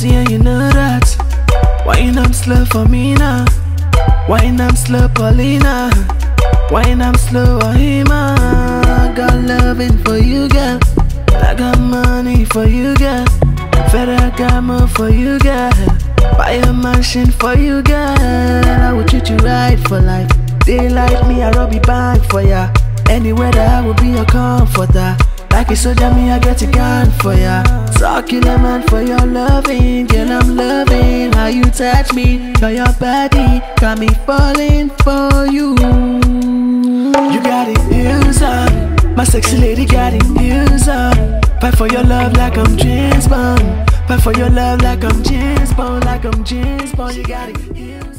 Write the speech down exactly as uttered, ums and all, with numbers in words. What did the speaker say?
sexy and you know that. Wine I'm slow for me now. Wine I'm slow Paulina. Wine I'm slow Ahima. Got loving for you girl. I got money for you girl. Ferragamo for you girl. Buy a mansion for you girl. I will treat you right for life. They like me, I'll be bang for ya. Anywhere that I will be a comforter. Like a soldier, me, I get a gun for ya. So kill a man for your loving. Girl, I'm loving how you touch me. Girl, your body got me falling for you. You got it, use up. My sexy lady got it, use up. Fight for your love like I'm James Bond. Fight for your love like I'm James Bond. Like I'm James Bond, you got it, use up.